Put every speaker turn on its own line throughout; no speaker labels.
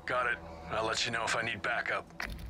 Got it. I'll let you know if I need backup.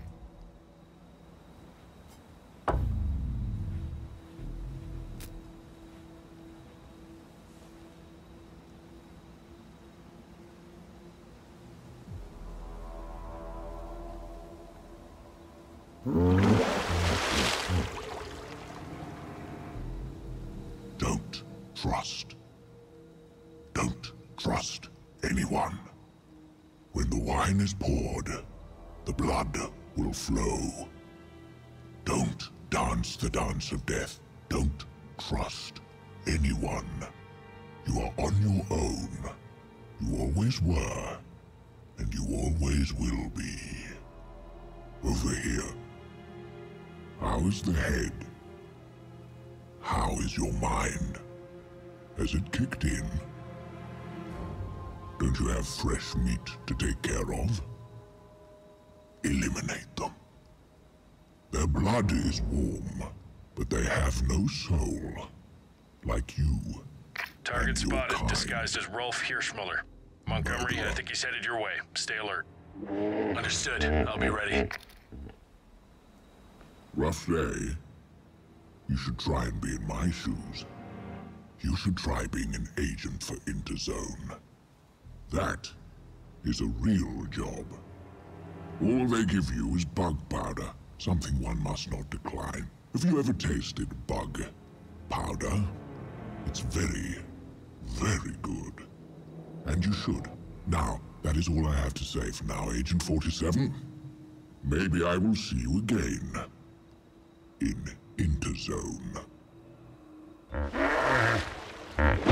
Don't trust. Don't trust anyone. When the wine is poured, the blood will flow. Don't dance the dance of death. Don't trust anyone. You are on your own. You always were, and you always will be. Over here. How is the head? How is your mind? Has it kicked in? Don't you have fresh meat to take care of? Eliminate them. Their blood is warm, but they have no soul. Like you.
Target
and your
spotted,
kind.
disguised as Rolf Hirschmuller. Montgomery, I think he's headed your way. Stay alert. Understood. I'll be ready.
Rough day. You should try and be in my shoes. You should try being an agent for Interzone. That is a real job. All they give you is bug powder, something one must not decline. Have you ever tasted bug powder? It's very, very good. And you should. Now, that is all I have to say for now, Agent 47. Maybe I will see you again. In Interzone.